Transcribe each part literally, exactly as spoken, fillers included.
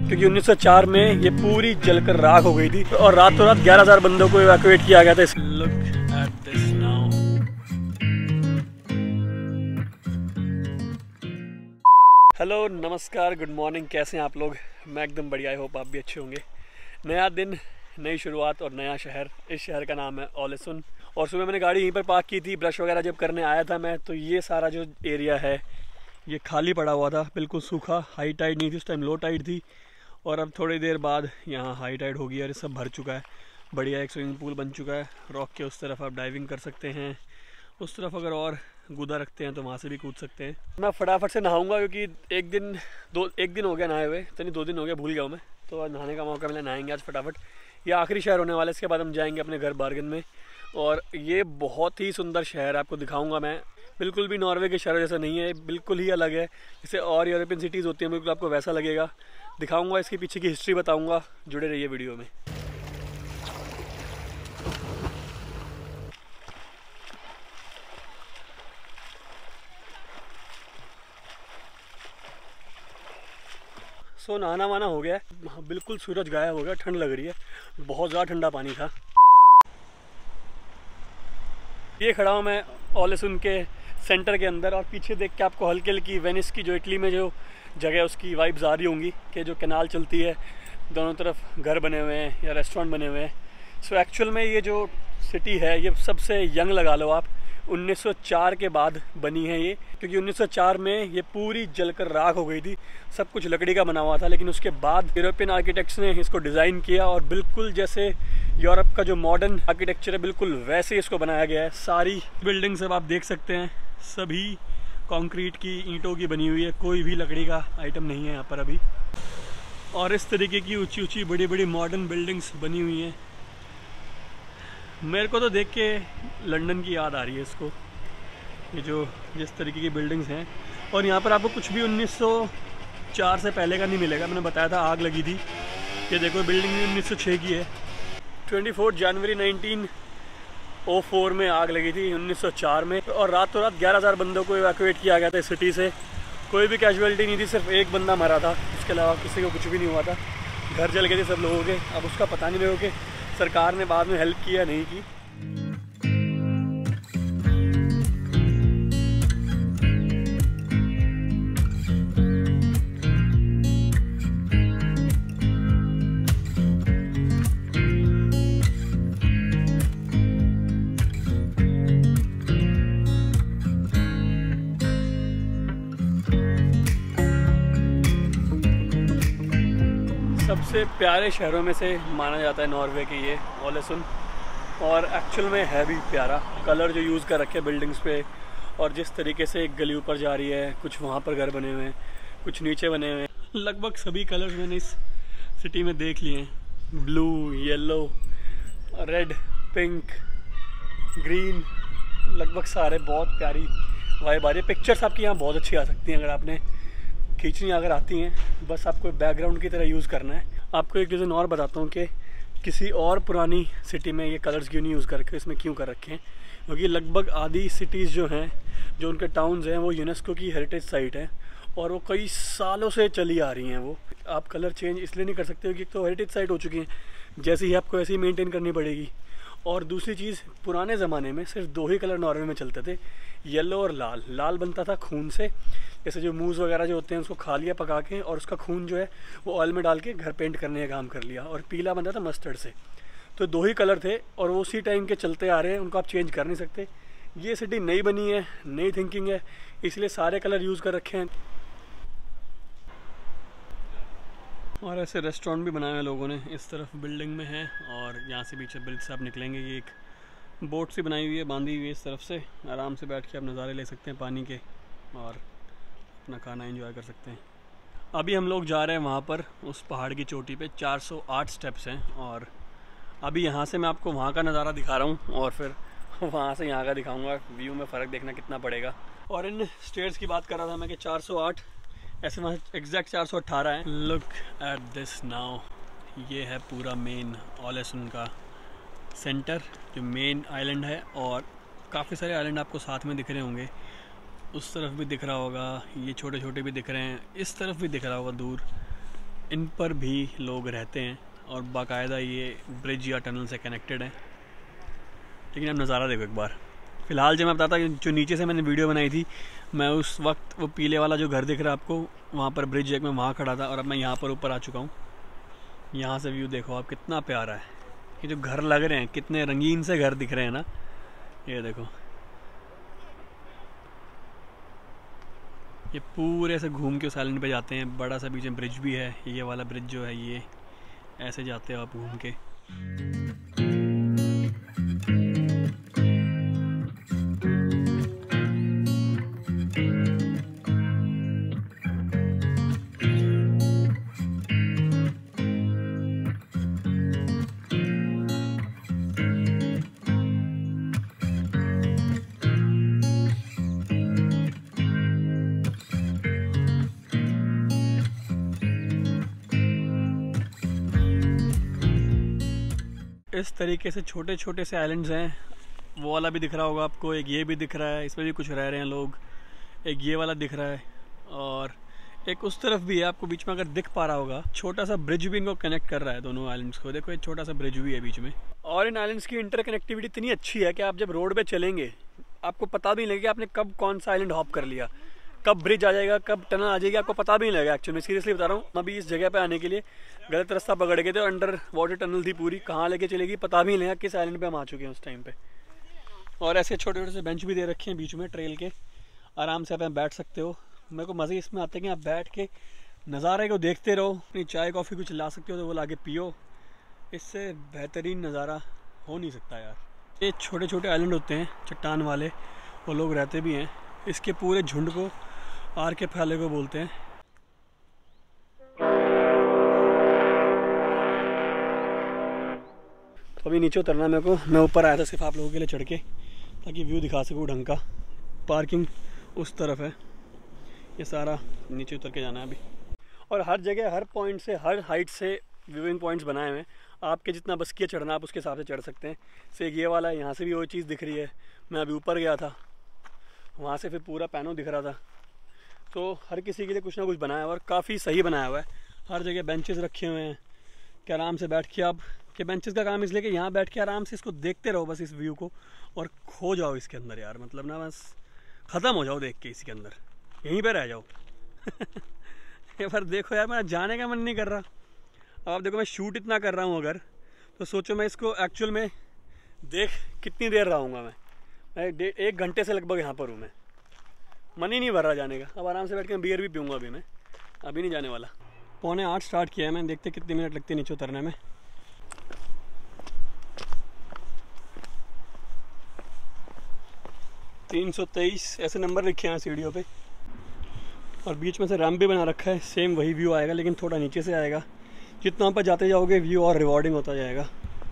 क्योंकि उन्नीस सौ चार में ये पूरी जलकर राख हो गई थी और रातों रात ग्यारह हज़ार बंदों को इवैक्यूएट किया गया था। Look at this now. Hello, नमस्कार, गुड मॉर्निंग। कैसे हैं आप लोग? मैं एकदम बढ़िया, आई होप आप भी अच्छे होंगे। नया दिन, नई शुरुआत और नया शहर। इस शहर का नाम है ओलेसुन। और सुबह मैंने गाड़ी यहीं पर पार्क की थी। ब्रश वगैरह जब करने आया था मैं, तो ये सारा जो एरिया है ये खाली पड़ा हुआ था, बिल्कुल सूखा। हाई टाइड नहीं थी उस टाइम, लो टाइड थी। और अब थोड़ी देर बाद यहाँ हाई टाइड होगी और ये सब भर चुका है। बढ़िया एक स्विमिंग पूल बन चुका है। रॉक के उस तरफ आप डाइविंग कर सकते हैं, उस तरफ अगर और गुदा रखते हैं तो वहाँ से भी कूद सकते हैं। मैं फटाफट से नहाऊंगा क्योंकि एक दिन दो एक दिन हो गया नहाए हुए, तो नहीं दो दिन हो गया, भूल गया हूँ मैं। तो आज नहाने का मौका मिला, नहाएंगे आज फटाफट। ये आखिरी शहर होने वाला है, इसके बाद हम जाएंगे अपने घर बार्गन में। और ये बहुत ही सुंदर शहर आपको दिखाऊंगा मैं। बिल्कुल भी नॉर्वे के शहर जैसा नहीं है, बिल्कुल ही अलग है। जैसे और यूरोपियन सिटीज़ होती हैं, बिल्कुल आपको वैसा लगेगा। दिखाऊंगा, इसके पीछे की हिस्ट्री बताऊंगा। जुड़े रहिए वीडियो में। सो नहाना वाना हो गया, बिल्कुल सूरज गायब हो गया, ठंड लग रही है, बहुत ज़्यादा ठंडा पानी था। ये खड़ा हूँ मैं ओलेसुन के सेंटर के अंदर, और पीछे देख के आपको हल्की हल्की वेनिस की जो इटली में जो जगह है उसकी वाइब्स आ रही होंगी कि जो कैनाल चलती है, दोनों तरफ घर बने हुए हैं या रेस्टोरेंट बने हुए हैं। सो एक्चुअल में ये जो सिटी है ये सबसे यंग लगा लो आप, उन्नीस सौ चार के बाद बनी है ये। क्योंकि उन्नीस सौ चार में ये पूरी जलकर राख हो गई थी। सब कुछ लकड़ी का बना हुआ था, लेकिन उसके बाद यूरोपियन आर्किटेक्ट्स ने इसको डिज़ाइन किया और बिल्कुल जैसे यूरोप का जो मॉडर्न आर्किटेक्चर है बिल्कुल वैसे इसको बनाया गया है। सारी बिल्डिंग्स अब आप देख सकते हैं, सभी कंक्रीट की ईंटों की बनी हुई है, कोई भी लकड़ी का आइटम नहीं है यहाँ पर अभी। और इस तरीके की ऊंची ऊंची बड़ी बड़ी मॉडर्न बिल्डिंग्स बनी हुई हैं। मेरे को तो देख के लंदन की याद आ रही है इसको, ये जो जिस तरीके की बिल्डिंग्स हैं। और यहाँ पर आपको कुछ भी उन्नीस सौ चार से पहले का नहीं मिलेगा। मैंने बताया था आग लगी थी, ये देखो बिल्डिंग भी उन्नीस सौ छह की है। चौबीस जनवरी उन्नीस सौ चार में आग लगी थी, उन्नीस सौ चार में। और रातों रात ग्यारह हज़ार बंदों को इवैक्यूएट किया गया था इस सिटी से। कोई भी कैजुअलिटी नहीं थी, सिर्फ एक बंदा मरा था, उसके अलावा किसी को कुछ भी नहीं हुआ था। घर जल गए थे सब लोगों के। अब उसका पता नहीं मेरे को कि सरकार ने बाद में हेल्प किया नहीं की। सबसे प्यारे शहरों में से माना जाता है नॉर्वे के ये ओलेसुन। और एक्चुअल में है भी प्यारा। कलर जो यूज़ कर रखे बिल्डिंग्स पे, और जिस तरीके से एक गली ऊपर जा रही है, कुछ वहाँ पर घर बने हुए हैं, कुछ नीचे बने हुए हैं। लगभग सभी कलर्स मैंने इस सिटी में देख लिए हैं। Blue, yellow, red, pink, green, लगभग सारे। बहुत प्यारी वाइब आ रही है। पिक्चर्स आपकी यहाँ बहुत अच्छी आ सकती हैं अगर आपने खींचनी अगर आती हैं, बस आपको बैकग्राउंड की तरह यूज़ करना है। आपको एक रीज़न और बताता हूँ कि किसी और पुरानी सिटी में ये कलर्स क्यों नहीं यूज़ कर रखे, इसमें क्यों कर रखे हैं। क्योंकि लगभग आधी सिटीज़ जो हैं, जो उनके टाउन्स हैं, वो यूनेस्को की हेरिटेज साइट है और वो कई सालों से चली आ रही हैं। वो आप कलर चेंज इसलिए नहीं कर सकते क्योंकि तो हेरिटेज साइट हो चुकी हैं, जैसे ही आपको ऐसे ही मेनटेन करनी पड़ेगी। और दूसरी चीज़, पुराने ज़माने में सिर्फ दो ही कलर नॉर्वे में चलते थे, येलो और लाल। लाल बनता था खून से, जैसे जो मूज़ वगैरह जो होते हैं उसको खा लिया पका के, और उसका खून जो है वो ऑयल में डाल के घर पेंट करने का काम कर लिया। और पीला बनता था मस्टर्ड से। तो दो ही कलर थे और वो उसी टाइम के चलते आ रहे हैं, उनको आप चेंज कर नहीं सकते। ये सिटी नई बनी है, नई थिंकिंग है, इसलिए सारे कलर यूज़ कर रखे हैं। और ऐसे रेस्टोरेंट भी बनाए हैं लोगों ने, इस तरफ बिल्डिंग में है। और यहाँ से बीच बिल्ड से आप निकलेंगे, ये एक बोट सी बनाई हुई है, बांधी हुई है इस तरफ से। आराम से बैठ के आप नज़ारे ले सकते हैं पानी के और अपना खाना एंजॉय कर सकते हैं। अभी हम लोग जा रहे हैं वहाँ पर, उस पहाड़ की चोटी पे। चार सौ आठ स्टेप्स हैं और अभी यहाँ से मैं आपको वहाँ का नज़ारा दिखा रहा हूँ और फिर वहाँ से यहाँ का दिखाऊँगा। व्यू में फ़र्क देखना कितना पड़ेगा। और इन स्टेयर्स की बात कर रहा था मैं कि चार सौ आठ, ऐसे वहाँ एग्जैक्ट चार सौ अट्ठारह है। Look at this now. ये है पूरा मेन ओलेसुन का सेंटर, जो मेन आइलैंड है। और काफ़ी सारे आइलैंड आपको साथ में दिख रहे होंगे। उस तरफ भी दिख रहा होगा, ये छोटे छोटे भी दिख रहे हैं, इस तरफ भी दिख रहा होगा दूर। इन पर भी लोग रहते हैं और बाकायदा ये ब्रिज या टनल से कनेक्टेड है। लेकिन अब नज़ारा देखो एक बार। फ़िलहाल जब मैं बताता जो नीचे से मैंने वीडियो बनाई थी, मैं उस वक्त वो पीले वाला जो घर दिख रहा है आपको, वहाँ पर ब्रिज एक में वहाँ खड़ा था, और अब मैं यहाँ पर ऊपर आ चुका हूँ। यहाँ से व्यू देखो आप, कितना प्यारा है। ये जो घर लग रहे हैं, कितने रंगीन से घर दिख रहे हैं ना, ये देखो। ये पूरे से घूम के उस आइलैंड पे जाते हैं। बड़ा सा बीच में ब्रिज भी है, ये वाला ब्रिज जो है, ये ऐसे जाते हो आप घूम के। इस तरीके से छोटे छोटे से आइलैंड्स हैं। वो वाला भी दिख रहा होगा आपको, एक ये भी दिख रहा है, इसमें भी कुछ रह रहे हैं लोग। एक ये वाला दिख रहा है और एक उस तरफ भी है, आपको बीच में अगर दिख पा रहा होगा। छोटा सा ब्रिज भी इनको कनेक्ट कर रहा है दोनों आइलैंड्स को। देखो एक छोटा सा ब्रिज भी है बीच में। और इन आइलैंड्स की इंटरकनेक्टिविटी इतनी अच्छी है कि आप जब रोड पे चलेंगे आपको पता भी नहीं लगेगा आपने कब कौन सा आइलैंड हॉप कर लिया, कब ब्रिज आ जाएगा, कब टनल आ जाएगी, आपको पता भी नहीं लगेगा। एक्चुअली मैं सीरियसली बता रहा हूँ, मैं अभी इस जगह पे आने के लिए गलत रास्ता पकड़ गए थे और अंडर वाटर टनल थी पूरी, कहाँ लेके चलेगी पता भी नहीं लगा किस आइलैंड पे हम आ चुके हैं उस टाइम पे। और ऐसे छोटे छोटे से बेंच भी दे रखे हैं बीच में ट्रेल के, आराम से आप बैठ सकते हो। मेरे को मज़े इसमें आते हैं कि आप बैठ के नज़ारे को देखते रहो, अपनी चाय कॉफ़ी कुछ ला सकते हो तो वो ला के पियो। इससे बेहतरीन नज़ारा हो नहीं सकता यार। ये छोटे छोटे आइलैंड होते हैं चट्टान वाले, वो लोग रहते भी हैं। इसके पूरे झुंड को आर के फैले को बोलते हैं। तो अभी नीचे उतरना मेरे को, मैं ऊपर आया था सिर्फ आप लोगों के लिए चढ़ के, ताकि व्यू दिखा सकूँ ढंग का। पार्किंग उस तरफ है, ये सारा नीचे उतर के जाना है अभी। और हर जगह हर पॉइंट से, हर हाइट से व्यूइंग पॉइंट्स बनाए हुए हैं। आपके जितना बस किया चढ़ना आप उसके हिसाब से चढ़ सकते हैं। से ये वाला है, यहाँ से भी वही चीज़ दिख रही है। मैं अभी ऊपर गया था, वहाँ से फिर पूरा पैनो दिख रहा था। तो हर किसी के लिए कुछ ना कुछ बनाया हुआ है और काफ़ी सही बनाया हुआ है। हर जगह बेंचेस रखे हुए हैं कि आराम से बैठ के आप, कि बेंचेस का काम इसलिए कि यहाँ बैठ के आराम से इसको देखते रहो बस, इस व्यू को, और खो जाओ इसके अंदर यार। मतलब ना बस ख़त्म हो जाओ देख के इसके अंदर, यहीं पे रह जाओ। एक बार देखो यार, मेरा जाने का मन नहीं कर रहा। अब आप देखो मैं शूट इतना कर रहा हूँ अगर, तो सोचो मैं इसको एक्चुअल में देख कितनी देर रहूँगा। मैं मैं एक घंटे से लगभग यहाँ पर हूँ। मैं मन ही नहीं भर रहा जाने का। अब आराम से बैठ के बियर भी पीऊँगा अभी मैं, अभी नहीं जाने वाला। पौने आठ स्टार्ट किया है मैं, देखते कितने मिनट लगते हैं नीचे उतरने में। तीन सौ तेईस ऐसे नंबर लिखे हैं सीढ़ियों पे, और बीच में से रैम्प भी बना रखा है। सेम वही व्यू आएगा लेकिन थोड़ा नीचे से आएगा। जितना ऊपर जाते जाओगे व्यू और रिवॉर्डिंग होता जाएगा।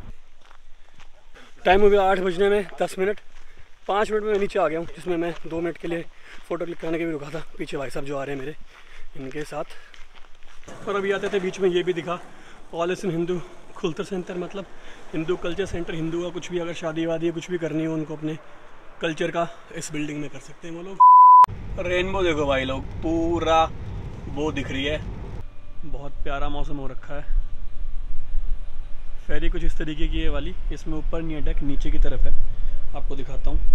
टाइम हो गया आठ बजने में दस मिनट। पाँच मिनट में मैं नीचे आ गया हूँ, जिसमें मैं दो मिनट के लिए फ़ोटो क्लिक करने के भी रुका था। पीछे भाई साहब जो आ रहे हैं मेरे, इनके साथ। और अभी आते थे बीच में ये भी दिखा, ऑल हिंदू कल्चर सेंटर, मतलब हिंदू कल्चर सेंटर। हिंदू का कुछ भी अगर शादी वादी कुछ भी करनी हो उनको अपने कल्चर का, इस बिल्डिंग में कर सकते हैं वो लोग। रेनबो देखो भाई लोग, पूरा वो दिख रही है। बहुत प्यारा मौसम हो रखा है। फेरी कुछ इस तरीके की है वाली, इसमें ऊपर नहीं है डेक, नीचे की तरफ है। आपको दिखाता हूँ।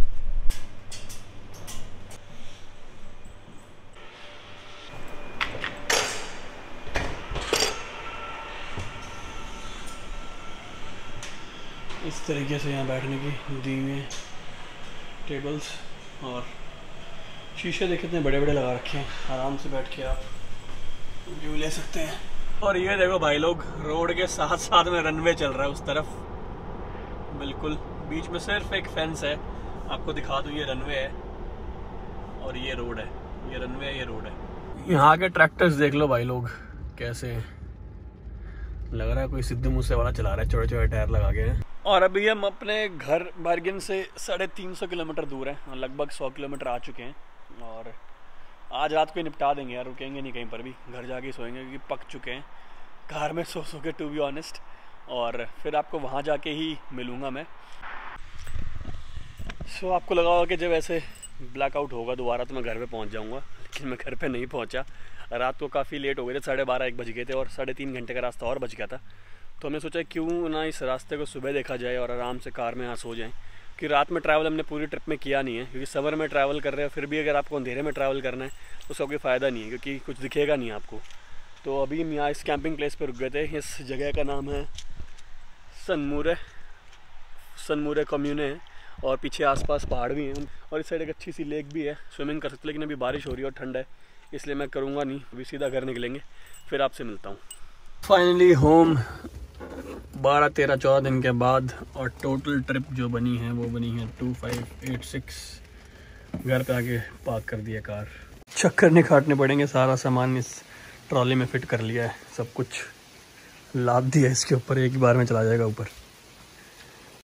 इस तरीके से यहाँ बैठने की दी हुई है टेबल्स, और शीशे देखे इतने बड़े बड़े लगा रखे हैं, आराम से बैठ के आप व्यू ले सकते हैं। और ये देखो भाई लोग, रोड के साथ साथ में रनवे चल रहा है उस तरफ, बिल्कुल बीच में सिर्फ एक फेंस है। आपको दिखा दूँ, ये रनवे है और ये रोड है। ये रनवे है, ये रोड है। यहाँ के ट्रैक्टर्स देख लो भाई लोग कैसे हैं। लग रहा है कोई सिद्धू मूसे वाला चला रहा है, छोटे छोटे टायर लगा के। और अभी हम अपने घर बार्गिन से साढ़े तीन सौ किलोमीटर दूर हैं, लगभग सौ किलोमीटर आ चुके हैं। और आज रात को ही निपटा देंगे यार, रुकेंगे नहीं कहीं पर भी, घर जाके सोएंगे क्योंकि पक चुके हैं कार में सो सो के, टू बी ऑनेस्ट। और फिर आपको वहाँ जाके ही मिलूँगा मैं। सो so, आपको लगा होगा कि जब ऐसे ब्लैकआउट होगा दोबारा तो मैं घर पे पहुंच जाऊंगा, लेकिन मैं घर पे नहीं पहुंचा। रात को काफ़ी लेट हो गए थे, साढ़े बारह एक बज गए थे और साढ़े तीन घंटे का रास्ता और बच गया था। तो हमने सोचा क्यों ना इस रास्ते को सुबह देखा जाए और आराम से कार में यहाँ सो जाएँ, कि रात में ट्रैवल हमने पूरी ट्रिप में किया नहीं है, क्योंकि समर में ट्रैवल कर रहे हैं, फिर भी अगर आपको अंधेरे में ट्रैवल करना है तो उसका कोई फ़ायदा नहीं है, क्योंकि कुछ दिखेगा नहीं आपको। तो अभी हम यहाँ इस कैंपिंग प्लेस पर रुक गए थे। इस जगह का नाम है सनमुरे सनमुरे कम्यूने है, और पीछे आसपास पहाड़ भी हैं, और इस साइड एक अच्छी सी लेक भी है, स्विमिंग कर सकते। लेकिन अभी बारिश हो रही है और ठंड है, इसलिए मैं करूँगा नहीं, अभी सीधा घर निकलेंगे, फिर आपसे मिलता हूँ। फाइनली होम, बारह तेरह चौदह दिन के बाद, और टोटल ट्रिप जो बनी है वो बनी है टू फाइव एट सिक्स। घर पे आके पार्क कर दिया कार। चक्कर नहीं काटने पड़ेंगे, सारा सामान इस ट्रॉली में फिट कर लिया है, सब कुछ लाद दिया इसके ऊपर, एक ही बार में चला जाएगा ऊपर।